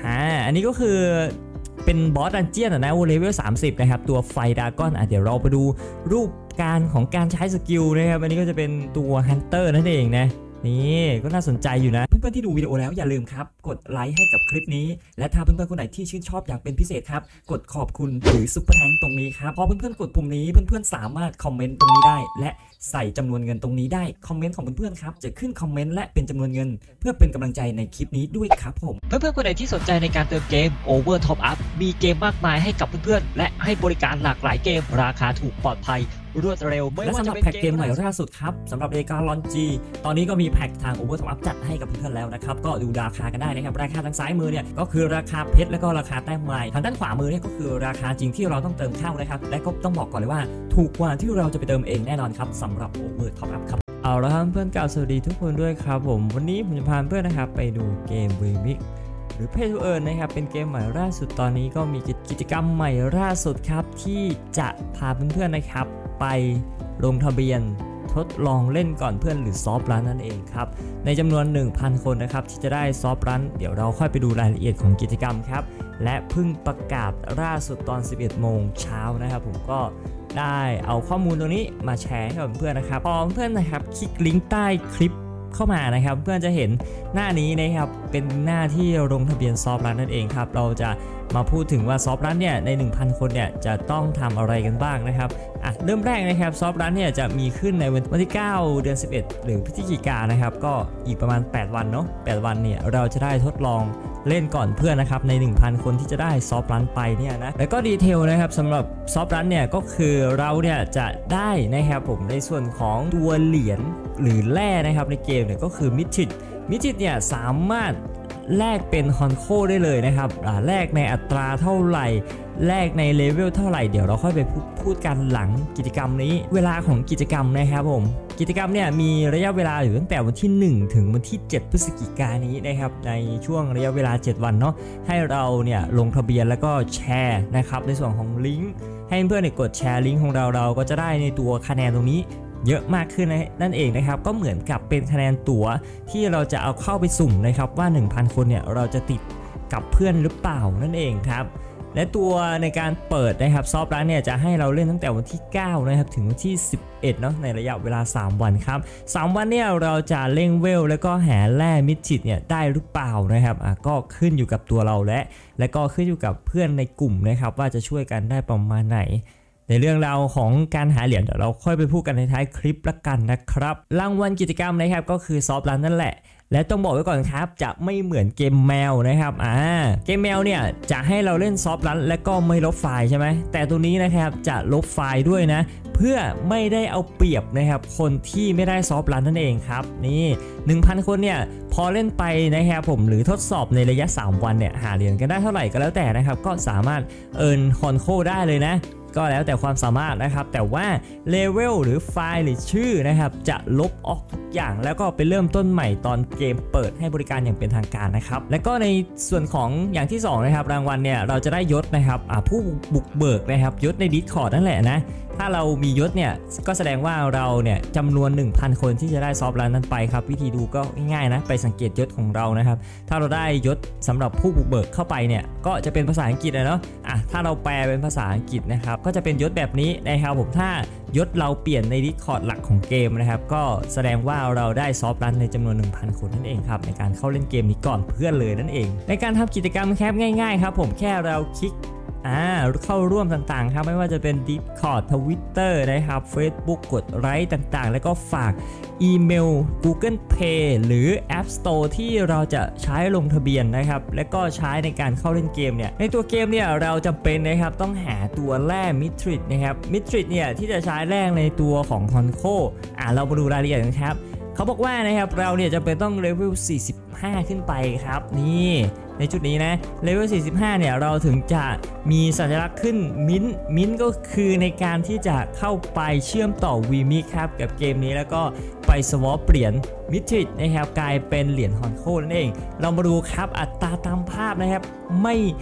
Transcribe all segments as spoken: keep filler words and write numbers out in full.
อ่าอันนี้ก็คือเป็นบอสดันเจียนนะเลเวลสามสิบนะครับตัวไฟดราก้อนอ่ะเดี๋ยวเราไปดูรูปการของการใช้สกิลนะครับอันนี้ก็จะเป็นตัวฮันเตอร์นั่นเองนะนี่ก็น่าสนใจอยู่นะเพื่อนๆที่ดูวิดีโอแล้วอย่าลืมครับกดไลค์ให้กับคลิปนี้และถ้าเพื่อนๆคนไหนที่ชื่นชอบอย่างเป็นพิเศษครับกดขอบคุณหรือซุปเปอร์แทงตรงนี้ครับพอเพื่อนๆกดปุ่มนี้เพื่อนๆสามารถคอมเมนต์ตรงนี้ได้และใส่จำนวนเงินตรงนี้ได้คอมเมนต์ของเพื่อนๆครับจะขึ้นคอมเมนต์และเป็นจำนวนเงินเพื่อเป็นกำลังใจในคลิปนี้ด้วยครับผมเพื่อนๆคนไหนที่สนใจในการเติมเกม Over Top Up มีเกมมากมายให้กับเพื่อนๆและให้บริการหลากหลายเกมราคาถูกปลอดภัยรวดเร็วและสำหรับแพ็กเกมใหม่ล่าสุดครับสำหรับเอกาลอนจีตอนนี้ก็มีแพ็กทาง Over Top Up จัดให้กับเพื่อนๆแล้วนะครับก็ดูราคากันได้นะครับราคาทางซ้ายมือเนี่ยก็คือราคาเพชรและก็ราคาแต้มไม้ทางด้านขวามือเนี่ยก็คือราคาจริงที่เราต้องเติมเข้านะครับและก็ต้องบอกก่อนเลยว่าถูกกว่าที่เราจะไปเติมเองแน่นอนครับสำหรับ Over Top Up ครับเอาละครับเพื่อนกล่าวสวัสดีทุกคนด้วยครับผมวันนี้ผมจะพาเพื่อนนะครับไปดูเกม Remix หรือ Pay to Earn นะครับเป็นเกมใหม่ล่าสุดตอนนี้ก็มีกิจกรรมใหม่ล่าสุดครับที่จะพาเพื่อนๆนะครับไปลงทะเบียนทดลองเล่นก่อนเพื่อนหรือซอฟต์รันนั่นเองครับในจำนวน หนึ่งพัน คนนะครับที่จะได้ซอฟต์รันเดี๋ยวเราค่อยไปดูรายละเอียดของกิจกรรมครับและเพิ่งประกาศล่าสุดตอน สิบเอ็ดโมงเช้านะครับผมก็ได้เอาข้อมูลตรงนี้มาแชร์ให้กับเพื่อนนะครับพอเพื่อนนะครับคลิกลิงก์ใต้คลิปเข้ามานะครับเพื่อนจะเห็นหน้านี้นะครับเป็นหน้าที่ลงทะเบียนซอฟต์รันนั่นเองครับเราจะมาพูดถึงว่าซอฟต์รันเนี่ยใน หนึ่งพัน คนเนี่ยจะต้องทำอะไรกันบ้างนะครับอ่ะเริ่มแรกนะครับซอฟต์รันเนี่ยจะมีขึ้นในวันที่เก้าเดือนสิบเอ็ดหรือพฤศจิกายนนะครับก็อีกประมาณแปดวันเนาะแปดวันเนี่ยเราจะได้ทดลองเล่นก่อนเพื่อนนะครับใน หนึ่งพัน คนที่จะได้ซอฟต์รันไปเนี่ยนะแล้วก็ดีเทลนะครับสำหรับซอฟต์รันเนี่ยก็คือเราเนี่ยจะได้นะครับผมในส่วนของตัวเหรียญหรือแร่นะครับในเกมเนี่ยก็คือมิทิดมิทิดเนี่ยสามารถแลกเป็นฮอนโคได้เลยนะครับแลกในอัตราเท่าไหร่แลกในเลเวลเท่าไหร่เดี๋ยวเราค่อยไปพูดกันหลังกิจกรรมนี้เวลาของกิจกรรมนะครับผมกิจกรรมเนี่ยมีระยะเวลาอยู่ตั้งแต่วันที่หนึ่งถึงวันที่เจ็ดพฤศจิกายนนี้นะครับในช่วงระยะเวลาเจ็ดวันเนาะให้เราเนี่ยลงทะเบียนแล้วก็แชร์นะครับในส่วนของลิงก์ให้เพื่อนๆกดแชร์ลิงก์ของเราเราก็จะได้ในตัวคะแนนตรงนี้เยอะมากขึ้นนั่นเองนะครับก็เหมือนกับเป็นคะแนนตั๋วที่เราจะเอาเข้าไปสุ่มนะครับว่า หนึ่งพัน คนเนี่ยเราจะติดกับเพื่อนหรือเปล่านั่นเองครับและตัวในการเปิดนะครับซอฟต์รันเนี่ยจะให้เราเล่นตั้งแต่วันที่เก้านะครับถึงวันที่สิบเอ็ดเนาะในระยะเวลาสามวันครับสามวันเนี่ยเราจะเล่งเวลแล้วก็หาแร่มิทิดเนี่ยได้หรือเปล่านะครับอ่ะก็ขึ้นอยู่กับตัวเราและและก็ขึ้นอยู่กับเพื่อนในกลุ่มนะครับว่าจะช่วยกันได้ประมาณไหนในเรื่องราวของการหาเหรียญเดี๋ยวเราค่อยไปพูดกันในท้ายคลิปละกันนะครับรางวัลกิจกรรมนะครับก็คือซอฟต์รันนั่นแหละและต้องบอกไว้ก่อนครับจะไม่เหมือนเกมแมวนะครับอ่าเกมแมวเนี่ยจะให้เราเล่นซอฟต์รันและก็ไม่ลบไฟล์ใช่ไหมแต่ตัวนี้นะครับจะลบไฟล์ด้วยนะเพื่อไม่ได้เอาเปรียบนะครับคนที่ไม่ได้ซอฟต์รันนั่นเองครับนี่ หนึ่งพัน คนเนี่ยพอเล่นไปนะครับผมหรือทดสอบในระยะสามวันเนี่ยหาเหรียญกันได้เท่าไหร่ก็แล้วแต่นะครับก็สามารถเอิร์นฮอนโคได้เลยนะก็แล้วแต่ความสามารถนะครับแต่ว่าเลเวลหรือไฟล์หรือชื่อนะครับจะลบออกทุกอย่างแล้วก็ไปเริ่มต้นใหม่ตอนเกมเปิดให้บริการอย่างเป็นทางการนะครับและก็ในส่วนของอย่างที่สองนะครับรางวัลเนี่ยเราจะได้ยศนะครับผู้บุกเบิกนะครับยศใน Discord นั่นแหละนะถ้าเรามียศเนี่ยก็แสดงว่าเราเนี่ยจำนวน หนึ่งพัน คนที่จะได้ซอฟต์รันนั้นไปครับวิธีดูก็ง่ายๆนะไปสังเกตยศของเรานะครับถ้าเราได้ยศสำหรับผู้บุกเบิกเข้าไปเนี่ยก็จะเป็นภาษาอังกฤษนะเนาะอ่ะถ้าเราแปลเป็นภาษาอังกฤษนะครับก็จะเป็นยศแบบนี้นะครับผมถ้ายศเราเปลี่ยนใน Discord หลักของเกมนะครับก็แสดงว่าเราได้ซอฟต์รันในจำนวน หนึ่งพัน คนนั่นเองครับในการเข้าเล่นเกมนี้ก่อนเพื่อนเลยนั่นเองในการทำกิจกรรมแคปง่ายๆครับผมแค่เราคลิกอ่าเข้าร่วมต่างๆครับไม่ว่าจะเป็น Discord Twitter นะครับ Facebook กดไลค์ต่างๆแล้วก็ฝากอีเมล Google Play หรือ App Store ที่เราจะใช้ลงทะเบียนนะครับและก็ใช้ในการเข้าเล่นเกมเนี่ยในตัวเกมเนี่ยเราจำเป็นนะครับต้องหาตัวแร่มิทริดนะครับมิทริดเนี่ยที่จะใช้แร่ในตัวของฮอนโคอ่าเรามาดูรายละเอียดกันครับเขาบอกว่านะครับเราเนี่ยจะเป็นต้องเลเวลสี่สิบห้าขึ้นไปครับนี่ในจุดนี้นะเลเวลสี่สิบห้าเนี่ยเราถึงจะมีสัญลักษณ์ขึ้นมิ้นมิ้นก็คือในการที่จะเข้าไปเชื่อมต่อ Remix ครับกับเกมนี้แล้วก็ไปสวอปเปลี่ยนมิทริดนะครับกลายเป็นเหรียญฮอนโคนั่นเองเรามาดูครับอัตราตามภาพนะครับไม่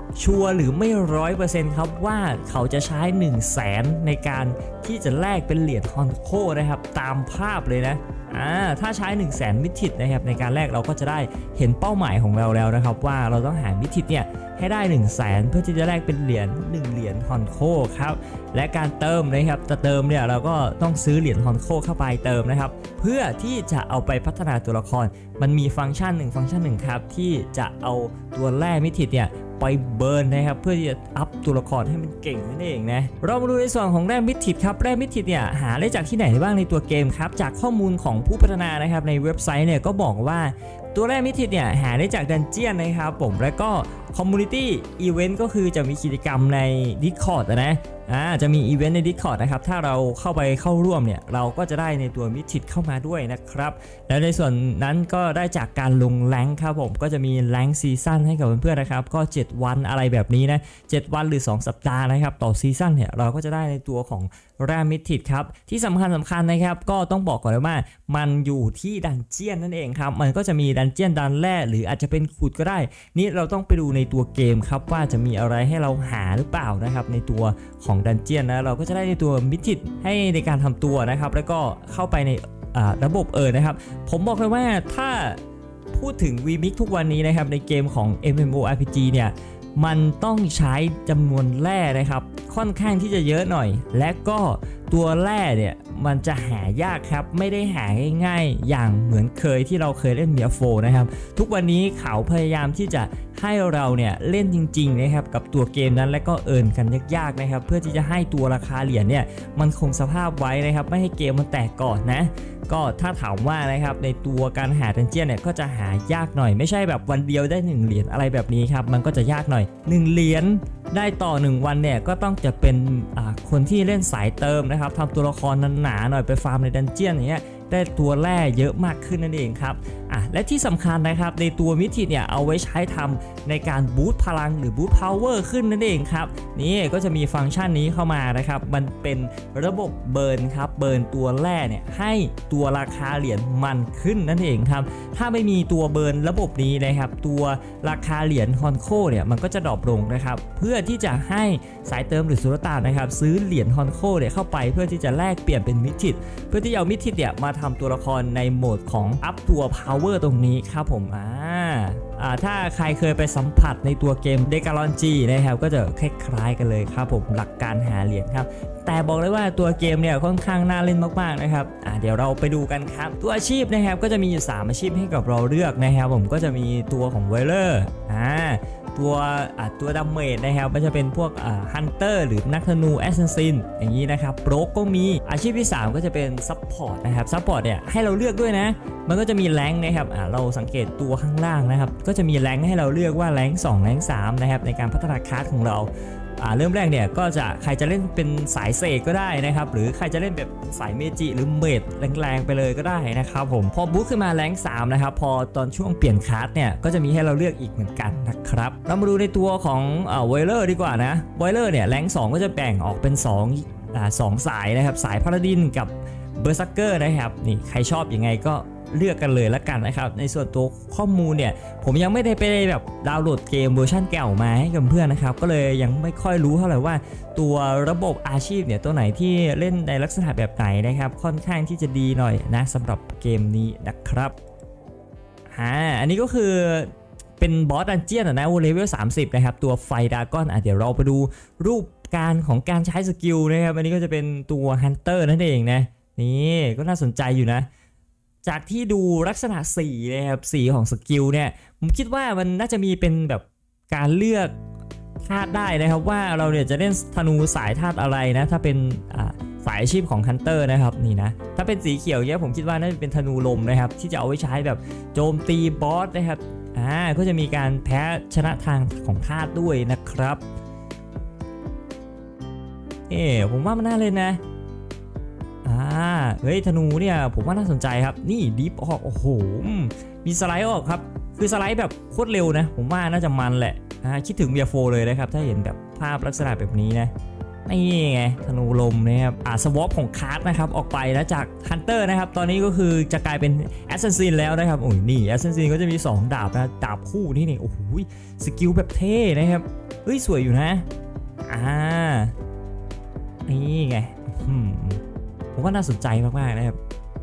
ชัวร์หรือไม่ร้อยเปอร์เซ็นต์ครับว่าเขาจะใช้ หนึ่งแสน ในการที่จะแลกเป็นเหรียญฮอนโคนะครับตามภาพเลยนะอ่าถ้าใช้ หนึ่งแสน มิตินะครับในการแลกเราก็จะได้เห็นเป้าหมายของเราแล้วนะครับว่าเราต้องหามิติเนี่ยให้ได้ หนึ่งแสน เพื่อที่จะแลกเป็นเหรียญหนึ่งเหรียญฮอนโคครับและการเติมนะครับจะเติมเนี่ยเราก็ต้องซื้อเหรียญฮอนโคเข้าไปเติมนะครับเพื่อที่จะเอาไปพัฒนาตัวละครมันมีฟังก์ชันหนึ่งฟังก์ชันหนึ่งครับที่จะเอาตัวแร่มิติเนี่ยไปเบิร์นนะครับเพื่อที่จะอัพตัวละครให้มันเก่งนั่นเองนะเรามาดูในส่วนของแร่มิติครับแร่มิติเนี่ยหาได้จากที่ไหนบ้างในตัวเกมครับจากข้อมูลของผู้พัฒนานะครับในเว็บไซต์เนี่ยก็บอกว่าตัวแร่มิติเนี่ยหาได้จากดันเจียนนะครับผมแล้วก็คอมมูนิตี้อีเวนต์ก็คือจะมีกิจกรรมใน Discord นะอ่าจะมีอีเวนต์ใน Discord นะครับถ้าเราเข้าไปเข้าร่วมเนี่ยเราก็จะได้ในตัวมิติเข้ามาด้วยนะครับแล้วในส่วนนั้นก็ได้จากการลงแรงค์ครับผมก็จะมีแรงค์ซีซั่นให้กับเพื่อนๆนะครับก็เจ็ดวันอะไรแบบนี้นะเจ็ดวันหรือสองสัปดาห์นะครับต่อซีซั่นเนี่ยเราก็จะได้ในตัวของแร่มิติครับที่สำคัญสำคัญนะครับก็ต้องบอกก่อนเลยว่ามันอยู่ที่ดันเจียนนั่นเองครับมันก็จะมีดันเจียนดันแร่หรืออาจจะเป็นขุดก็ได้นี่เราต้องไปดูในตัวเกมครับว่าจะมีอะไรให้เราหาหรือเปล่านะครับในตัวของดันเจียนนะเราก็จะได้ในตัวมิติให้ในการทำตัวนะครับแล้วก็เข้าไปในระบบเออนะครับผมบอกเลยว่าถ้าพูดถึง วีมิก ทุกวันนี้นะครับในเกมของ เอ็ม เอ็ม โอ อาร์ พี จี เนี่ยมันต้องใช้จำนวนแร่นะครับค่อนข้างที่จะเยอะหน่อยและก็ตัวแร่เนี่ยมันจะหายากครับไม่ได้หาง่ายๆอย่างเหมือนเคยที่เราเคยเล่นเมียโฟนะครับทุกวันนี้เขาพยายามที่จะให้เราเนี่ยเล่นจริงๆนะครับกับตัวเกมนั้นและก็เอิร์นกันยากๆนะครับเพื่อที่จะให้ตัวราคาเหรียญเนี่ยมันคงสภาพไว้นะครับไม่ให้เกมมันแตกก่อนนะก็ถ้าถามว่านะครับในตัวการหาดันเจียนเนี่ยก็จะหายากหน่อยไม่ใช่แบบวันเดียวได้หนึ่งเหรียญอะไรแบบนี้ครับมันก็จะยากหน่อยหนึ่งเหรียญได้ต่อหนึ่งวันเนี่ยก็ต้องจะเป็นคนที่เล่นสายเติมนะครับทำตัวละครหนาๆหน่อยไปฟาร์มในดันเจียนอย่างเงี้ยได้ตัวแร่เยอะมากขึ้นนั่นเองครับอ่ะและที่สำคัญนะครับในตัวมิติเนี่ยเอาไว้ใช้ทำในการบูสต์พลังหรือบูสต์พาวเวอร์ขึ้นนั่นเองครับนี่ก็จะมีฟังก์ชันนี้เข้ามานะครับมันเป็นระบบเบิร์นครับเบิร์นตัวแร่เนี่ยให้ตัวราคาเหรียญมันขึ้นนั่นเองครับถ้าไม่มีตัวเบิร์นระบบนี้นะครับตัวราคาเหรียญฮอนโคเนี่ยมันก็จะดรอปลงนะครับเพื่อที่จะให้สายเติมหรือสุลต่านนะครับซื้อเหรียญฮอนโคเนี่ยเข้าไปเพื่อที่จะแลกเปลี่ยนเป็นมิติเพื่อที่จะเอามิติเนี่ยมาทำตัวละครในโหมดของอัพตัว power ตรงนี้ครับผมอ่าอ่าถ้าใครเคยไปสัมผัสในตัวเกม Degalonji นะครับก็จะคล้ายๆกันเลยครับผมหลักการหาเหรียญครับแต่บอกเลยว่าตัวเกมเนี่ยค่อนข้างน่าเล่นมากๆนะครับอ่าเดี๋ยวเราไปดูกันครับตัวอาชีพนะครับก็จะมีอยู่สามอาชีพให้กับเราเลือกนะครับผมก็จะมีตัวของเวลเลอร์อ่าตัวตัวดัมเมจนะครับมันจะเป็นพวกฮันเตอร์หรือนักธนูแอสซัสซินอย่างนี้นะครับโปรก็มีอาชีพที่สามก็จะเป็นซัพพอร์ตนะครับซัพพอร์ตเนี่ยให้เราเลือกด้วยนะมันก็จะมีแรงค์นะครับเราสังเกตตัวข้างล่างนะครับก็จะมีแรงค์ให้เราเลือกว่าแรงค์สองแรงค์สามนะครับในการพัฒนาคลาสของเราเริ่มแรกเนี่ยก็จะใครจะเล่นเป็นสายเสกก็ได้นะครับหรือใครจะเล่นแบบสายเมจิหรือเมจแรงๆไปเลยก็ได้นะครับผมพอบู๊ขึ้นมาแรงค์สามนะครับพอตอนช่วงเปลี่ยนคลาสเนี่ยก็จะมีให้เราเลือกอีกเหมือนกันนะครับเรามาดูในตัวของเวลเลอร์ดีกว่านะเวลเลอร์เนี่ยแรงค์สองก็จะแบ่งออกเป็น2อ่าสองสายนะครับสายพาราดินกับเบอร์ซักเกอร์นะครับนี่ใครชอบยังไงก็เลือกกันเลยละกันนะครับในส่วนตัวข้อมูลเนี่ยผมยังไม่ได้ไปแบบดาวน์โหลดเกมเวอร์ชันเก่ามาให้กับเพื่อนนะครับก็เลยยังไม่ค่อยรู้เท่าไหร่ว่าตัวระบบอาชีพเนี่ยตัวไหนที่เล่นในลักษณะแบบไหนนะครับค่อนข้างที่จะดีหน่อยนะสำหรับเกมนี้นะครับอ่าอันนี้ก็คือเป็นบอสดันเจียนนะเลเวลสามสิบนะครับตัวไฟดากอนอ่ะเดี๋ยวเราไปดูรูปการของการใช้สกิลนะครับอันนี้ก็จะเป็นตัวฮันเตอร์นั่นเองนะนี่ก็น่าสนใจอยู่นะจากที่ดูลักษณะสีนะครับสีของสกิลเนี่ยผมคิดว่ามันน่าจะมีเป็นแบบการเลือกธาตุได้นะครับว่าเราเนี่ยจะเล่นธนูสายธาตุอะไรนะถ้าเป็นสายอาชีพของฮันเตอร์นะครับนี่นะถ้าเป็นสีเขียวเนี่ยผมคิดว่าน่าจะเป็นธนูลมนะครับที่จะเอาไว้ใช้แบบโจมตีบอสนะครับอ่าก็จะมีการแพ้ชนะทางของธาตุด้วยนะครับเอ๊ผมว่ามันน่าเล่นนะอ่าเฮ้ยธนูเนี่ยผมว่าน่าสนใจครับนี่ดิฟออกโอ้โหมีสไลด์ออกครับคือสไลด์แบบโคตรเร็วนะผมว่าน่าจะมันแหละอ่าคิดถึงเบียร์โฟเลยนะครับถ้าเห็นแบบภาพลักษณะแบบนี้นะนี่ไงธนูลมนะครับอ่าสวอปของคาร์ดนะครับออกไปแล้วจากฮันเตอร์นะครับตอนนี้ก็คือจะกลายเป็นแอสซัสซินแล้วนะครับโอ้ยนี่แอสซัสซินก็จะมีสองดาบนะดาบคู่นี่นี่โอ้โหสกิลแบบเท่นะครับเฮ้ยสวยอยู่นะอ่านี่ไงผมว่าน่าสนใจมากๆนะครับ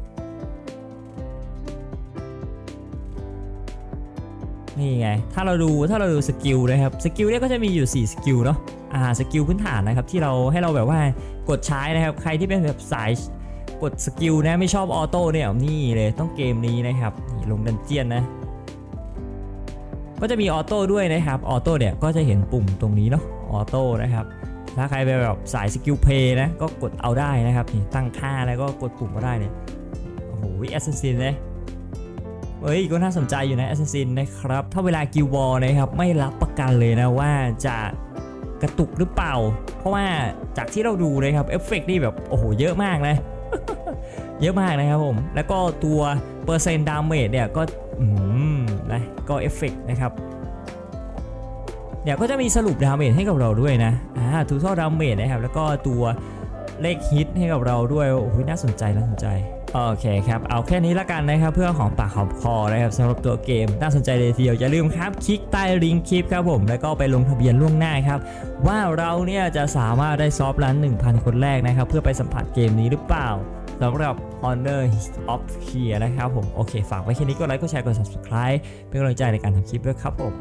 นี่ไงถ้าเราดูถ้าเราดูสกิลนะครับสกิลเนี่ยก็จะมีอยู่สี่สกิลเนาะอ่าสกิลพื้นฐานนะครับที่เราให้เราแบบว่ากดใช้นะครับใครที่เป็นแบบสายกดสกิลนะไม่ชอบออโต้เนี่ยนี่เลยต้องเกมนี้นะครับนี่ลงดันเจียนนะก็จะมีออโต้ด้วยนะครับออโต้เนี่ยก็จะเห็นปุ่มตรงนี้เนาะออโต้นะครับถ้าใครเป็นแบบสายสกิลเพย์นะก็กดเอาได้นะครับนี่ตั้งค่าแล้วก็กดปุ่มก็ได้เนี่ยโอ้โหแอสซัสซินเลยเฮ้ยก็น่าสนใจอยู่นะแอสซัสซินนะครับถ้าเวลากิลวอลนะครับไม่รับประกันเลยนะว่าจะกระตุกหรือเปล่าเพราะว่าจากที่เราดูนะครับเอฟเฟกต์นี่แบบโอ้โหเยอะมากนะเยอะมากนะครับผมแล้วก็ตัวเปอร์เซ็นต์ดาเมจเนี่ยก็อืมนะก็เอฟเฟกต์นะครับเดี๋ยวก็จะมีสรุปดาเมจให้กับเราด้วยนะอ่าทูทอลดาเมจนะครับแล้วก็ตัวเลขฮิตให้กับเราด้วยโอ้โหน่าสนใจน่าสนใจโอเคครับเอาแค่นี้ละกันนะครับเพื่อของปากหอมคอนะครับสำหรับตัวเกมน่าสนใจเลยทีเดียวอย่าลืมครับคลิกใต้ลิงก์คลิปครับผมแล้วก็ไปลงทะเบียนล่วงหน้าครับว่าเราเนี่ยจะสามารถได้ซอฟต์รัน หนึ่งพัน คนแรกนะครับเพื่อไปสัมผัสเกมนี้หรือเปล่าสำหรับ Honor of Here นะครับผมโอเคฝากไว้แค่นี้ก็ไลค์ก็แชร์กด Subscribe เป็นกำลังใจในการทำคลิปด้วยครับผม